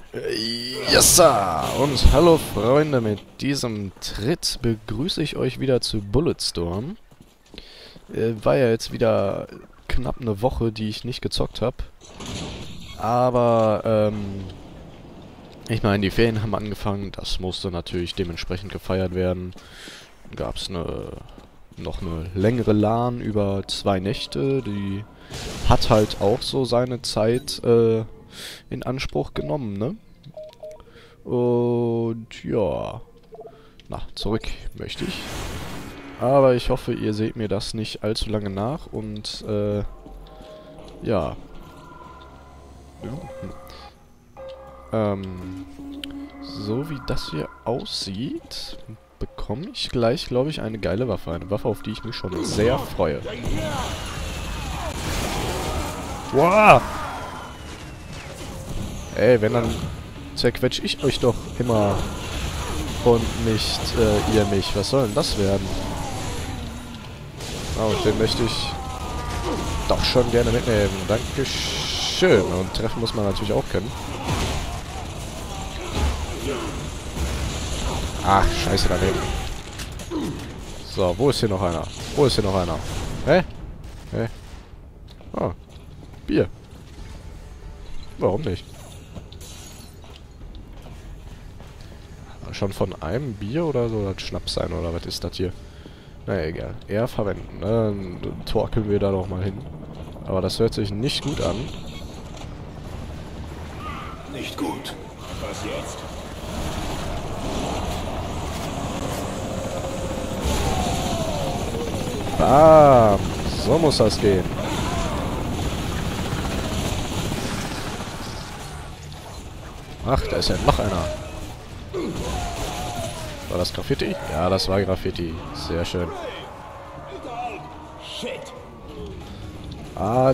Yes, sir. Und hallo Freunde, mit diesem Tritt begrüße ich euch wieder zu Bulletstorm. War ja jetzt wieder knapp eine Woche, die ich nicht gezockt habe. Aber, ich meine, die Ferien haben angefangen, das musste natürlich dementsprechend gefeiert werden. Gab es noch eine längere LAN über 2 Nächte, die hat halt auch so seine Zeit in Anspruch genommen, ne? Und ja, zurück möchte ich. Aber ich hoffe, ihr seht mir das nicht allzu lange nach und ja. So wie das hier aussieht, bekomme ich gleich, glaube ich, eine geile Waffe. Eine Waffe, auf die ich mich schon sehr freue. Wow! Ey, wenn dann zerquetsch ich euch doch immer und nicht ihr mich. Was soll denn das werden? Oh, den möchte ich doch schon gerne mitnehmen. Dankeschön. Und treffen muss man natürlich auch können. Ach, scheiße daneben. So, wo ist hier noch einer? Wo ist hier noch einer? Hä? Hä? Ah, Bier. Warum nicht? Schon von einem Bier oder so das Schnaps sein, oder was ist das hier? Naja, egal. Eher verwenden, ne? Dann torkeln wir da noch mal hin. Aber das hört sich nicht gut an. Nicht gut. Was jetzt? Bam! So muss das gehen. Ach, da ist ja noch einer. War das Graffiti? Ja, das war Graffiti. Sehr schön. Shit. Ah.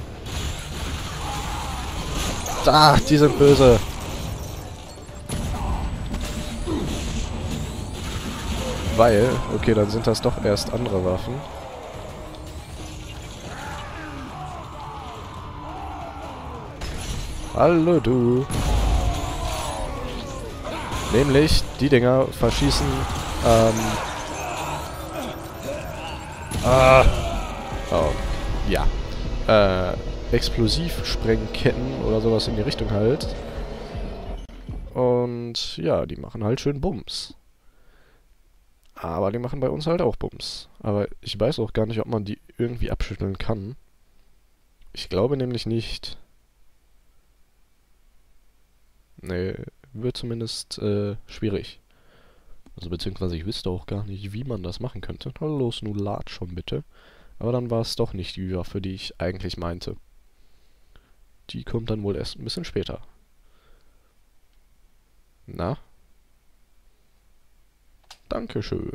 Da, die sind böse. Weil, okay, dann sind das doch erst andere Waffen. Hallo, du. Nämlich, die Dinger verschießen, oh, ja, Explosivsprengketten oder sowas in die Richtung halt. Und, ja, die machen halt schön Bums. Aber die machen bei uns halt auch Bums. Aber ich weiß auch gar nicht, ob man die irgendwie abschütteln kann. Ich glaube nämlich nicht. Nee, wird zumindest schwierig. Also beziehungsweise ich wüsste auch gar nicht, wie man das machen könnte. Hallo, Snulat schon bitte. Aber dann war es doch nicht die Waffe, die ich eigentlich meinte. Die kommt dann wohl erst ein bisschen später. Na? Dankeschön.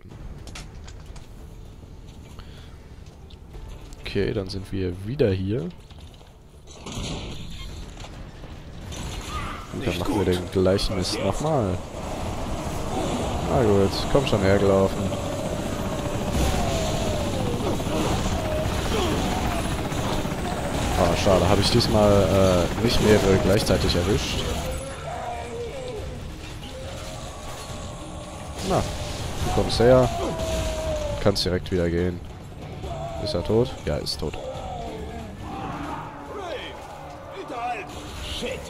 Okay, dann sind wir wieder hier. Und dann machen wir den gleichen Mist nochmal. Na gut, komm schon hergelaufen. Ah, schade, habe ich diesmal nicht mehrere gleichzeitig erwischt. Na, du kommst her. Kannst direkt wieder gehen. Ist er tot? Ja, ist tot. Shit.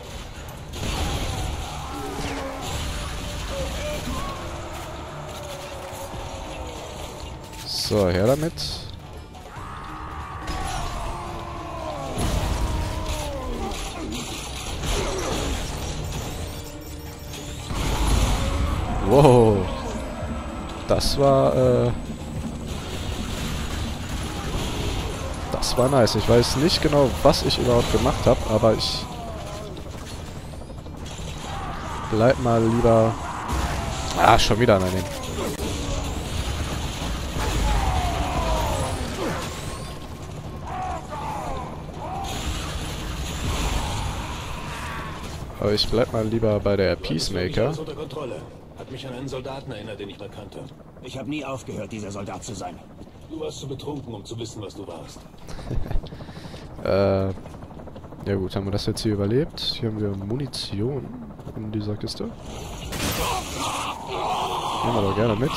So, her damit. Wow. Das war nice. Ich weiß nicht genau, was ich überhaupt gemacht habe, aber ich bleib mal lieber... Ah, schon wieder daneben. Aber ich bleib mal lieber bei der Peacemaker. Unter Kontrolle. Hat mich an einen Soldaten erinnert, den ich mal kannte. Ich habe nie aufgehört, dieser Soldat zu sein. Du warst zu betrunken, um zu wissen, was du warst. Ja gut, haben wir das jetzt hier überlebt? Hier haben wir Munition in dieser Kiste. Nehmen wir doch gerne mit.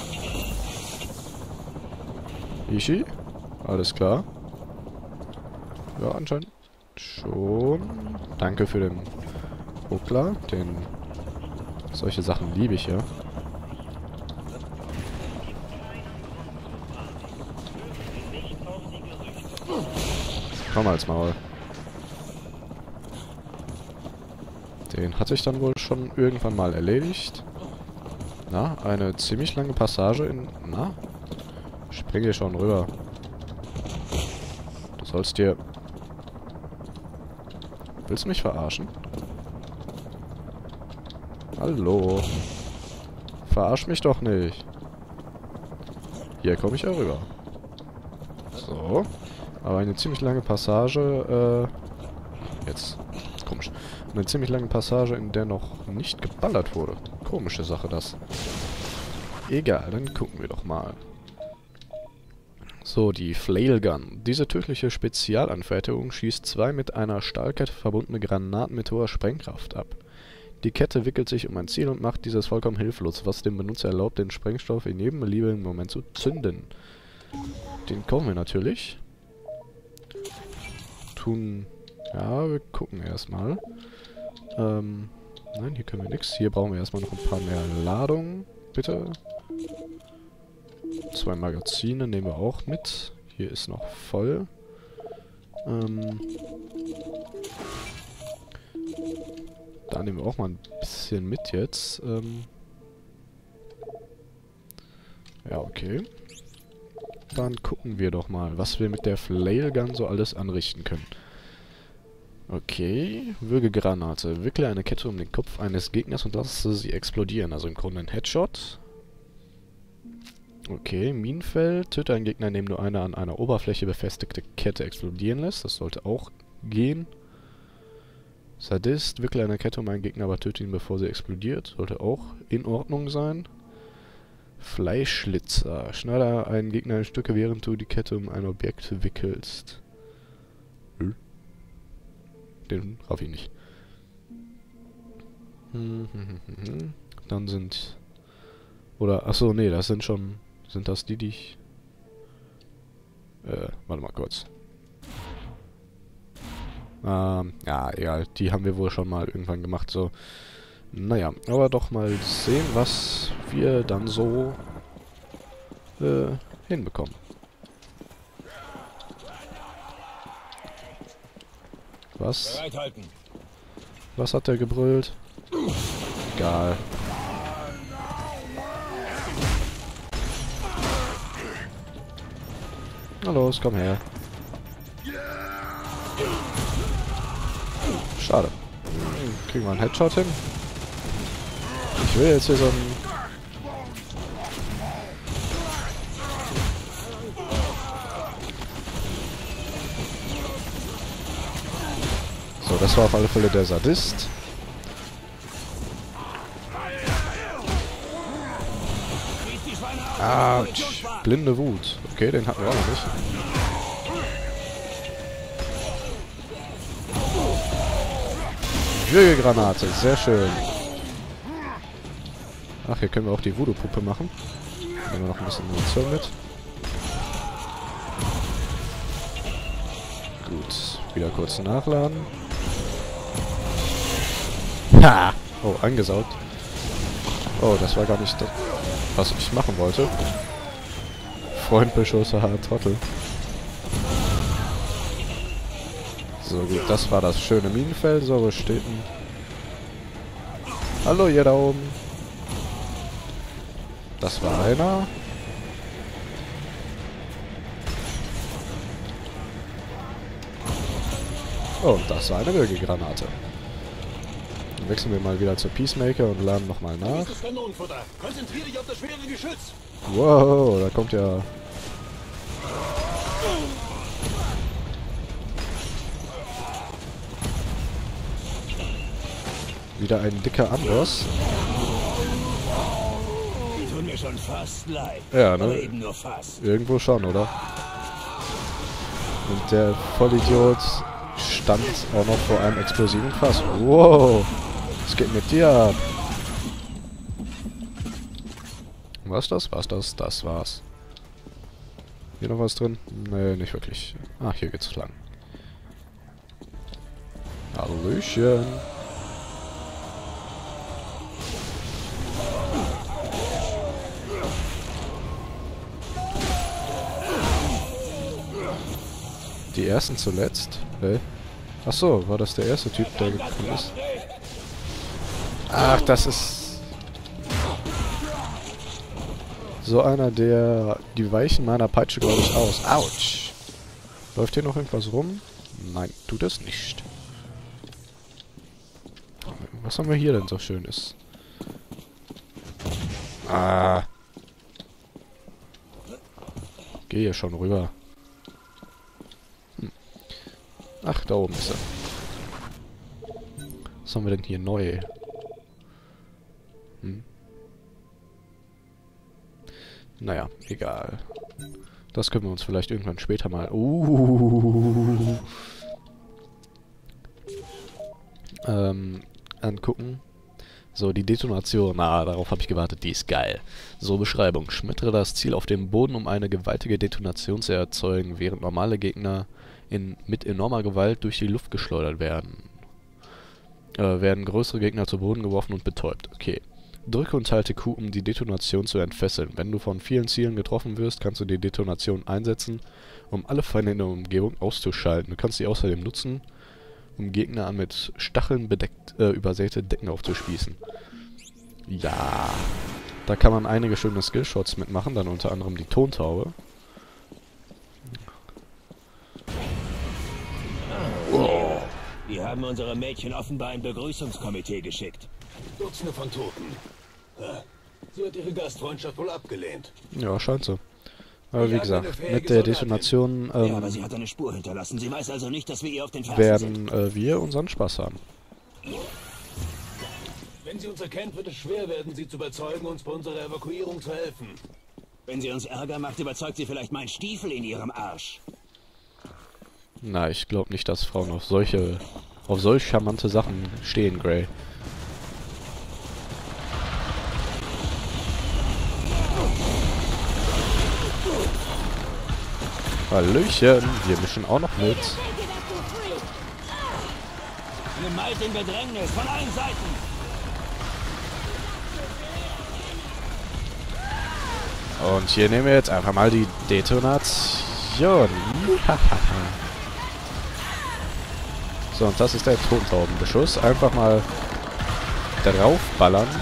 Ishi? Alles klar. Ja, anscheinend schon. Danke für den Ruckler. Solche Sachen liebe ich ja. Komm als Maul. Den hatte ich dann wohl schon irgendwann mal erledigt. Na, eine ziemlich lange Passage in... Na? Spring hier schon rüber. Du sollst dir... Willst du mich verarschen? Hallo. Verarsch mich doch nicht. Hier komme ich ja rüber. So. Aber eine ziemlich lange Passage, jetzt. Komisch. Eine ziemlich lange Passage, in der noch nicht geballert wurde. Komische Sache, das. Egal, dann gucken wir doch mal. So, die Flail Gun. Diese tödliche Spezialanfertigung schießt 2 mit einer Stahlkette verbundene Granaten mit hoher Sprengkraft ab. Die Kette wickelt sich um ein Ziel und macht dieses vollkommen hilflos, was dem Benutzer erlaubt, den Sprengstoff in jedem beliebigen Moment zu zünden. Den kaufen wir natürlich. Ja, wir gucken erstmal. Nein, hier können wir nichts. Hier brauchen wir erstmal noch ein paar mehr Ladungen. Bitte. 2 Magazine nehmen wir auch mit. Hier ist noch voll. Da nehmen wir auch mal ein bisschen mit jetzt. Ja, okay. Dann gucken wir doch mal, was wir mit der Flail Gun so alles anrichten können. Okay, Würgegranate. Wickle eine Kette um den Kopf eines Gegners und lasse sie explodieren. Also im Grunde ein Headshot. Okay, Minenfeld. Töte einen Gegner, indem du eine an einer Oberfläche befestigte Kette explodieren lässt. Das sollte auch gehen. Sadist. Wickle eine Kette um einen Gegner, aber töte ihn, bevor sie explodiert. Sollte auch in Ordnung sein. Fleischschlitzer. Schneide einen Gegner in Stücke, während du die Kette um ein Objekt wickelst. Den raff ich nicht. Dann sind... Oder, achso, nee, das sind schon... Sind das die ich... warte mal kurz. Ja, egal. Die haben wir wohl schon mal irgendwann gemacht, so... Naja, aber doch mal sehen, was wir dann so hinbekommen. Was? Was hat der gebrüllt? Egal. Na los, komm her. Schade. Kriegen wir einen Headshot hin? Ich will jetzt hier so ein... So, das war auf alle Fälle der Sadist. Autsch. Blinde Wut. Okay, den hatten wir auch noch nicht. Würgegranate, sehr schön. Ach, hier können wir auch die Voodoo-Puppe machen. Nehmen wir noch ein bisschen Munition mit. Gut, wieder kurz nachladen. Ha! Oh, angesaugt. Oh, das war gar nicht das, was ich machen wollte. Freundbeschuss, haha, Trottel. So, gut, das war das schöne Minenfeld. So, wo steht denn... Hallo, ihr da oben. Das war einer. Oh, und das war eine Würgegranate. Dann wechseln wir mal wieder zur Peacemaker und laden nochmal nach. Konzentriere dich auf das schwere Geschütz. Wow, da kommt ja... wieder ein dicker Amboss. Die tun mir schon fast leid. Ja, ne? Aber eben nur fast. Irgendwo schon, oder? Und der Vollidiot stand auch noch vor einem explosiven Fass. Wow, was geht mit dir ab? Was das? Was das? Das war's. Hier noch was drin? Nee, nicht wirklich. Ah, hier geht's lang. Hallöchen. Die ersten zuletzt? Hey. Achso, war das der erste Typ, der gekommen ist? Ach, das ist... so einer, der die Weichen meiner Peitsche, glaube ich, aus. Autsch! Läuft hier noch irgendwas rum? Nein, tut es nicht. Was haben wir hier denn so Schönes? Ah. Geh hier schon rüber. Ach, da oben ist er. Was haben wir denn hier neu? Naja, egal. Das können wir uns vielleicht irgendwann später mal... angucken. So, die Detonation. Ah, darauf habe ich gewartet. Die ist geil. So, Beschreibung. Schmettere das Ziel auf dem Boden, um eine gewaltige Detonation zu erzeugen, während normale Gegner mit enormer Gewalt durch die Luft geschleudert werden. Werden größere Gegner zu Boden geworfen und betäubt. Okay. Drücke und halte Q, um die Detonation zu entfesseln. Wenn du von vielen Zielen getroffen wirst, kannst du die Detonation einsetzen, um alle Feinde in der Umgebung auszuschalten. Du kannst sie außerdem nutzen, um Gegner an mit Stacheln übersäte Decken aufzuspießen. Ja, da kann man einige schöne Skillshots mitmachen, dann unter anderem die Tontaube. Oh. Die haben unsere Mädchen offenbar ein Begrüßungskomitee geschickt. Dutzende von Toten. Sie hat ihre Gastfreundschaft wohl abgelehnt. Ja, scheint so. Aber wie gesagt, mit der Detonation ja, aber sie hat eine Spur hinterlassen. Sie weiß also nicht, dass wir ihr auf den Fersen sind. werden wir unseren Spaß haben. Wenn sie uns erkennt, wird es schwer werden, sie zu überzeugen, uns bei unserer Evakuierung zu helfen. Wenn sie uns Ärger macht, überzeugt sie vielleicht meinen Stiefel in ihrem Arsch. Na, ich glaube nicht, dass Frauen auf solch charmante Sachen stehen, Gray. Hallöchen, wir mischen auch noch mit. Ihr meid in Bedrängnis von allen Seiten. Und hier nehmen wir jetzt einfach mal die Detonation. So, und das ist der Tontaubenbeschuss. Einfach mal draufballern.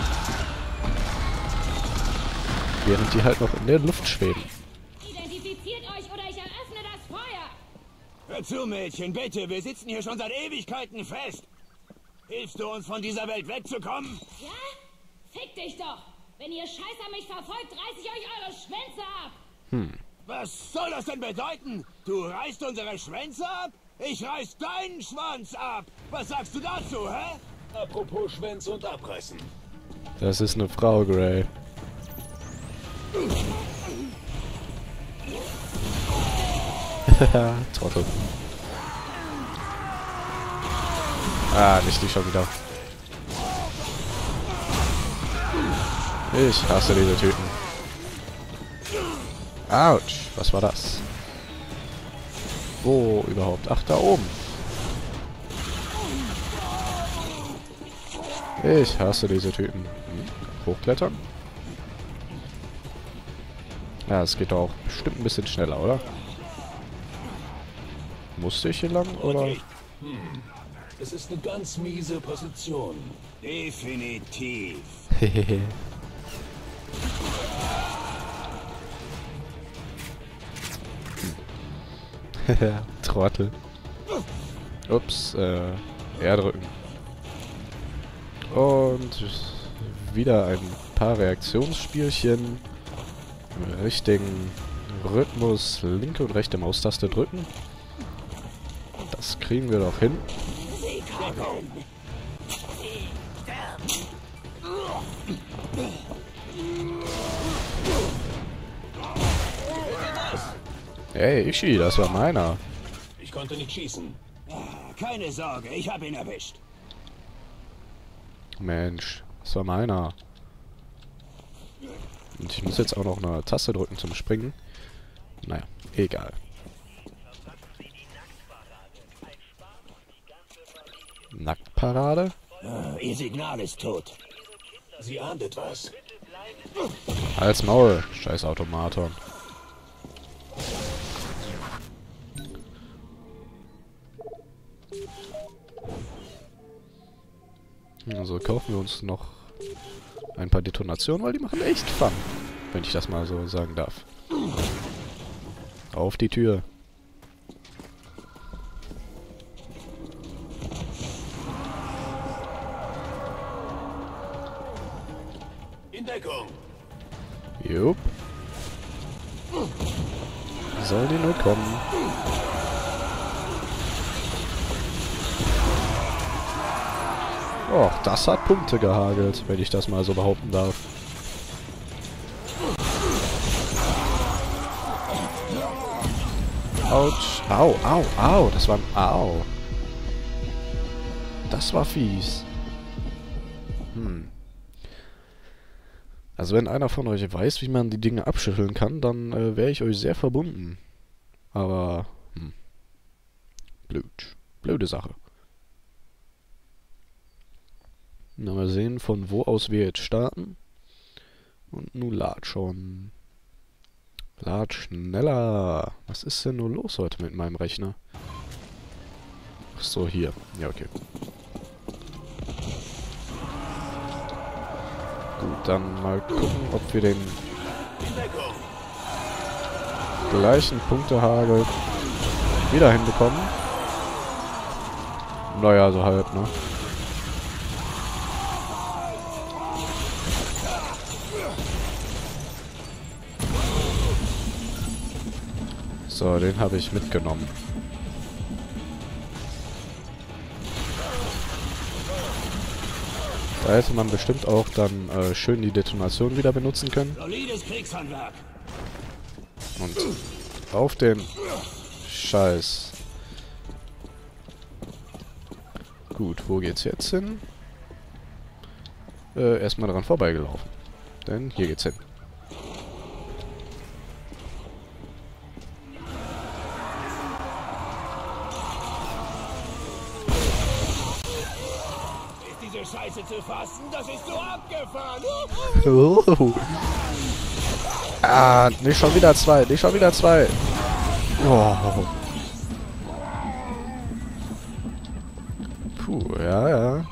Während die halt noch in der Luft schweben. Identifiziert euch oder ich eröffne das Feuer! Hör zu, Mädchen, bitte. Wir sitzen hier schon seit Ewigkeiten fest. Hilfst du uns von dieser Welt wegzukommen? Ja? Fick dich doch! Wenn ihr Scheißer mich verfolgt, reiß ich euch eure Schwänze ab! Was soll das denn bedeuten? Du reißt unsere Schwänze ab? Ich reiß deinen Schwanz ab. Was sagst du dazu, hä? Apropos Schwänze und Abreißen. Das ist eine Frau, Gray. Trottel. Ah, nicht die schon wieder. Ich hasse diese Typen. Autsch, was war das? Wo überhaupt? Ach, da oben. Ich hasse diese Typen. Hochklettern? Ja, es geht doch bestimmt ein bisschen schneller, oder? Musste ich hier lang, oder? Es ist eine ganz miese Position. Definitiv. Hehehe. Trottel. Ups, R drücken. Und wieder ein paar Reaktionsspielchen. Im richtigen Rhythmus linke und rechte Maustaste drücken. Das kriegen wir doch hin. Hey, Ishi, das war meiner. Ich konnte nicht schießen. keine Sorge, ich habe ihn erwischt. Mensch, das war meiner. Und ich muss jetzt auch noch eine Taste drücken zum Springen. Naja, egal. Nacktparade? Ihr Signal ist tot. Sie ahnt etwas. Halt's Maul, scheiß Automaton. Also kaufen wir uns noch ein paar Detonationen, weil die machen echt Fun. Wenn ich das mal so sagen darf. Auf die Tür. In Deckung. Jupp. Soll die nur kommen. Och, das hat Punkte gehagelt, wenn ich das mal so behaupten darf. Autsch. Au, au, au. Das war ein Au. Das war fies. Also wenn einer von euch weiß, wie man die Dinge abschütteln kann, dann wäre ich euch sehr verbunden. Aber, blöd. Blöde Sache. Na, mal sehen, von wo aus wir jetzt starten. Und nun lad schon. Lad schneller. Was ist denn nur los heute mit meinem Rechner? Ach so, hier. Ja, okay. Gut, dann mal gucken, ob wir den gleichen Punktehagel wieder hinbekommen. Naja, so halb, ne? So, den habe ich mitgenommen. Da hätte man bestimmt auch dann schön die Detonation wieder benutzen können. Solides Kriegshandwerk. Und auf den Scheiß. Gut, wo geht's jetzt hin? Erstmal dran vorbeigelaufen. Denn hier geht's hin. Diese Scheiße zu fassen, das ist so abgefahren. Ah, nicht schon wieder zwei, nicht schon wieder zwei. Oh. Puh, ja, ja.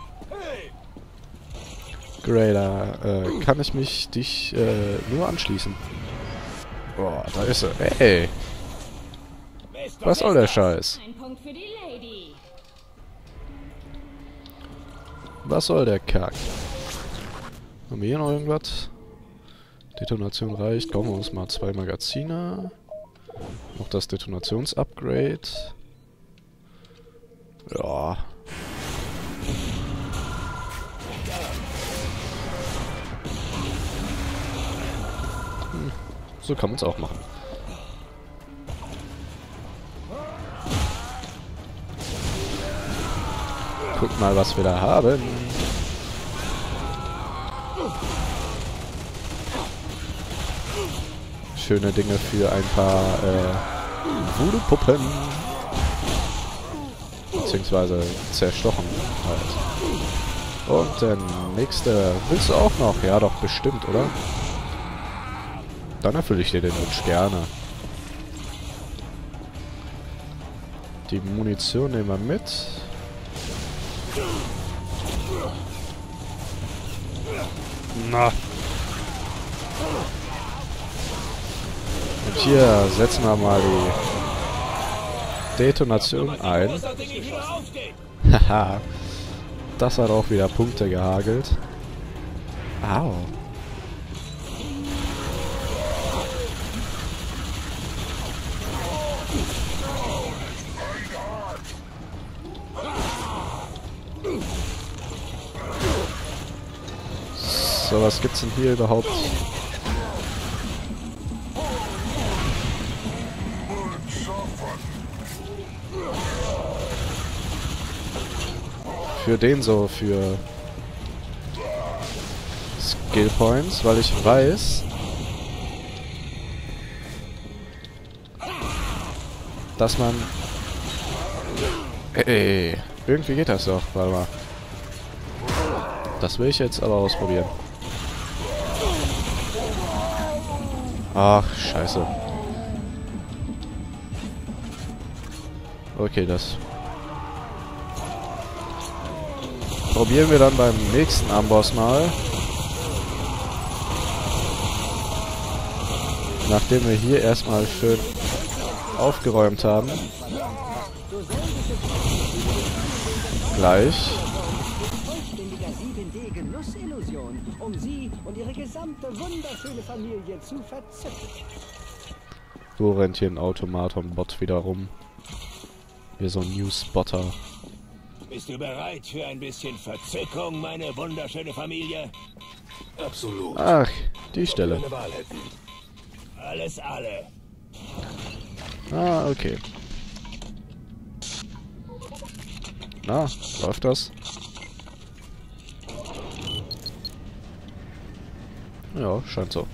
Grader, kann ich dich nur anschließen? Boah, da ist er. Ey. Was soll der Scheiß? Ein Punkt für die Lady. Was soll der Kack? Haben wir hier noch irgendwas? Detonation reicht. Kaufen wir uns mal 2 Magazine. Noch das Detonationsupgrade. Ja. So kann man es auch machen. Guck mal, was wir da haben. Schöne Dinge für ein paar Voodoo-Puppen. Beziehungsweise zerstochen halt. Und der nächste. Willst du auch noch? Ja, doch, bestimmt, oder? Dann erfülle ich dir den Wunsch gerne. Die Munition nehmen wir mit. Na. Und hier setzen wir mal die Detonation ein. Haha. Das hat auch wieder Punkte gehagelt. Au. So, was gibt's denn hier überhaupt? für den so für Skill Points, weil ich weiß, dass man... Ey, irgendwie geht das doch. Warte mal. Das will ich jetzt aber ausprobieren. Ach, scheiße. Okay, das probieren wir dann beim nächsten Amboss mal. Nachdem wir hier erstmal schön aufgeräumt haben. Gleich. Vollständiger 7D-Genussillusion, um Sie und Ihre gesamte wunderschöne Familie zu verzücken. So rennt hier ein Automaton-Bot wieder rum. Wie so ein News-Spotter. Bist du bereit für ein bisschen Verzückung, meine wunderschöne Familie? Absolut. Ach, die Stelle. Wenn wir eine Wahl hätten. Alles alle. Ah, okay. Na, läuft das? Ja, scheint so.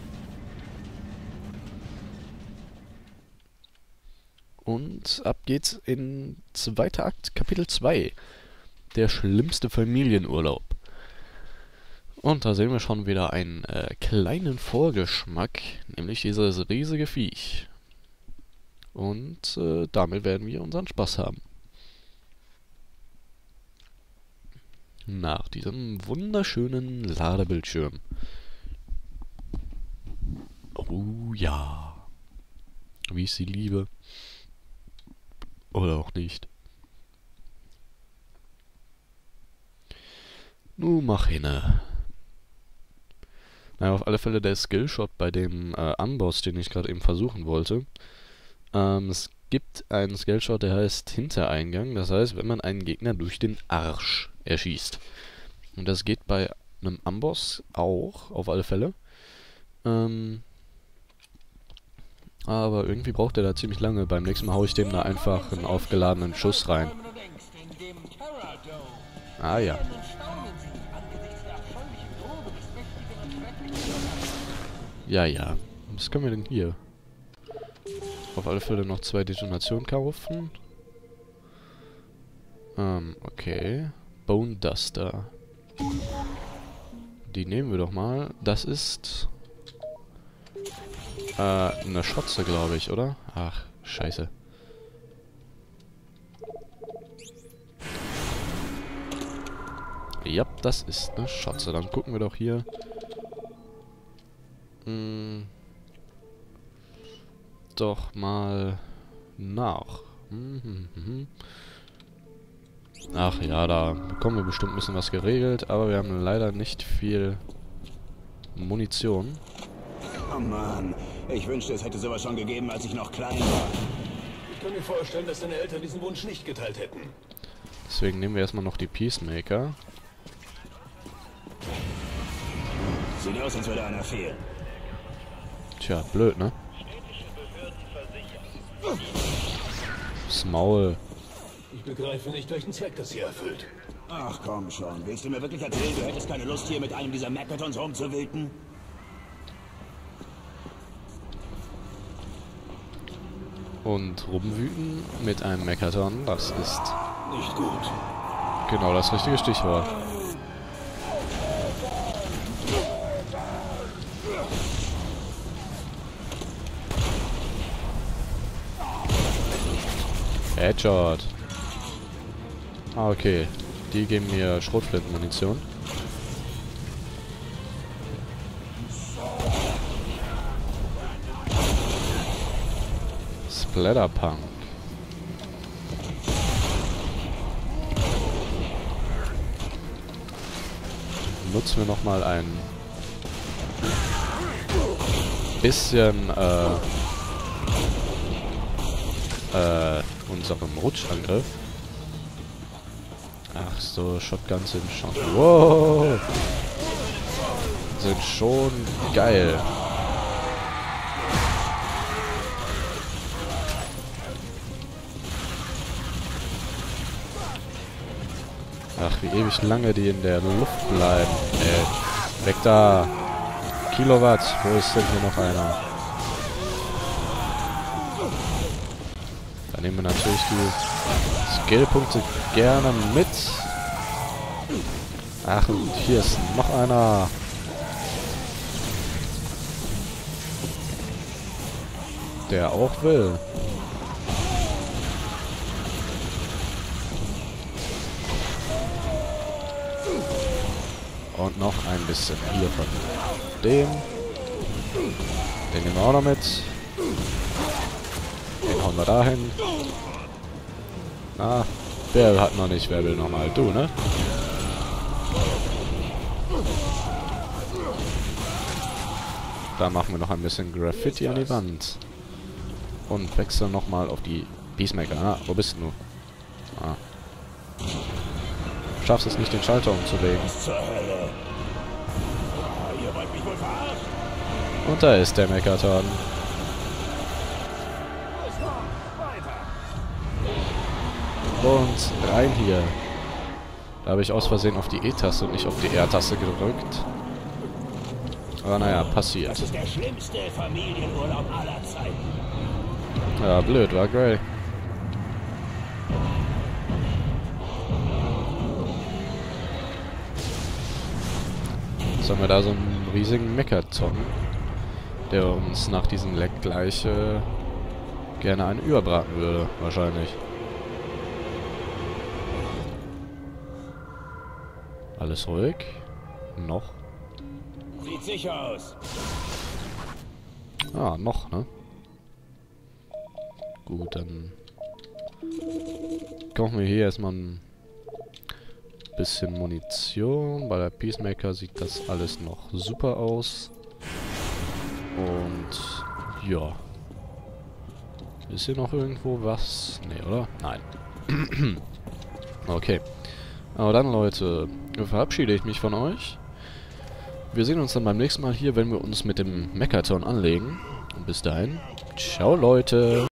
Und ab geht's in zweiter Akt, Kapitel 2. Der schlimmste Familienurlaub. Und da sehen wir schon wieder einen kleinen Vorgeschmack, nämlich dieses riesige Viech. Und damit werden wir unseren Spaß haben. Nach diesem wunderschönen Ladebildschirm. Oh ja. Wie ich sie liebe. Oder auch nicht. Nu mach hinne. Naja, auf alle Fälle der Skillshot bei dem Amboss, den ich gerade eben versuchen wollte. Es gibt einen Skillshot, der heißt Hintereingang. Das heißt, wenn man einen Gegner durch den Arsch erschießt. Und das geht bei einem Amboss auch, auf alle Fälle. Aber irgendwie braucht er da ziemlich lange. Beim nächsten Mal haue ich dem da einfach einen aufgeladenen Schuss rein. Ah ja. Ja, ja. Was können wir denn hier? Auf alle Fälle noch 2 Detonationen kaufen. Okay. Bone Duster. Die nehmen wir doch mal. Das ist... eine Schotze, glaube ich, oder? Ach, scheiße. Ja, das ist eine Schotze. Dann gucken wir doch hier. Doch mal nach. Ach ja, da bekommen wir bestimmt ein bisschen was geregelt, aber wir haben leider nicht viel Munition. Oh Mann, ich wünschte, es hätte sowas schon gegeben, als ich noch klein war. Ich kann mir vorstellen, dass deine Eltern diesen Wunsch nicht geteilt hätten. Deswegen nehmen wir erstmal noch die Peacemaker. Sieht aus, als würde einer fehlen. Tja, blöd, ne? Das Maul. Ich begreife nicht, welchen Zweck das hier erfüllt. Ach komm schon, willst du mir wirklich erzählen, du hättest keine Lust, hier mit einem dieser Megatons rumzuwilden? Und rumwüten mit einem Mechaton, das ist Nicht gut. genau das richtige Stichwort. Headshot. Ah, okay. Die geben mir Schrotflintenmunition. Splatterpunk. Nutzen wir nochmal ein bisschen unserem Rutschangriff. Ach so, Shotguns sind schon... Wow! Sind schon geil. Ach, wie ewig lange die in der Luft bleiben. Ey, weg da. Kilowatt. Wo ist denn hier noch einer? Da nehmen wir natürlich die Skillpunkte gerne mit. Ach, und hier ist noch einer. Der auch will. Und noch ein bisschen hier von dem. Den nehmen wir auch noch mit. Den hauen wir dahin. Ah, wer hat noch nicht? Wer will nochmal? Du, ne? Da machen wir noch ein bisschen Graffiti an die Wand. Und wechseln nochmal auf die Peacemaker. Ah, wo bist du? Ah. Schaffst es nicht, den Schalter umzulegen. Was zur Hölle? Ihr wollt mich wohl verarschen? Und da ist der Mechaton. Und rein hier. Da habe ich aus Versehen auf die E-Taste und nicht auf die R-Taste gedrückt. Aber naja, passiert. Das ist der schlimmste Familienurlaub aller Zeiten. Ja, blöd, war Grey. Jetzt haben wir da so einen riesigen Mechaton, der uns nach diesem Leck gleich gerne einen überbraten würde, wahrscheinlich. Alles ruhig. Noch. Sieht sicher aus. Ah, noch, ne? Gut, dann kaufen wir hier erstmal ein bisschen Munition. Bei der Peacemaker sieht das alles noch super aus. Und ja. Ist hier noch irgendwo was? Ne, oder? Nein. Okay. Aber dann, Leute, verabschiede ich mich von euch. Wir sehen uns dann beim nächsten Mal hier, wenn wir uns mit dem Mechaton anlegen. Und bis dahin, ciao, Leute.